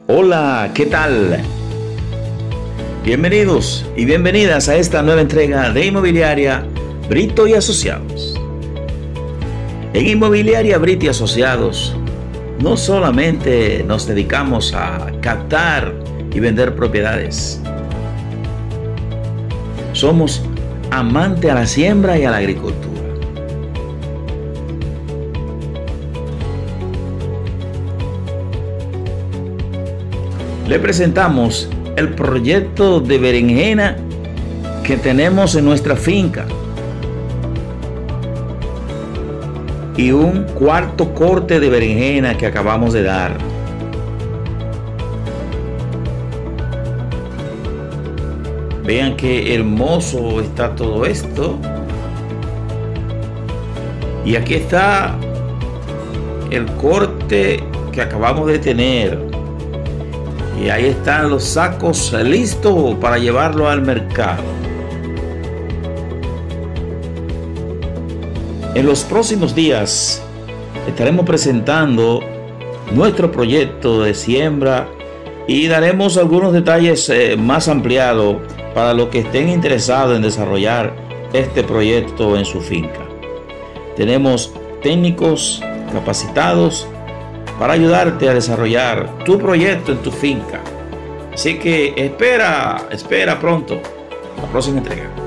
Hola, ¿qué tal? Bienvenidos y bienvenidas a esta nueva entrega de Inmobiliaria Brito y Asociados. En Inmobiliaria Brito y Asociados no solamente nos dedicamos a captar y vender propiedades. Somos amantes a la siembra y a la agricultura. Le presentamos el proyecto de berenjena que tenemos en nuestra finca y un cuarto corte de berenjena que acabamos de dar. Vean qué hermoso está todo esto. Y aquí está el corte que acabamos de tener. Y ahí están los sacos listos para llevarlo al mercado. En los próximos días estaremos presentando nuestro proyecto de siembra y daremos algunos detalles más ampliados para los que estén interesados en desarrollar este proyecto en su finca. Tenemos técnicos capacitados para ayudarte a desarrollar tu proyecto en tu finca. Así que espera pronto la próxima entrega.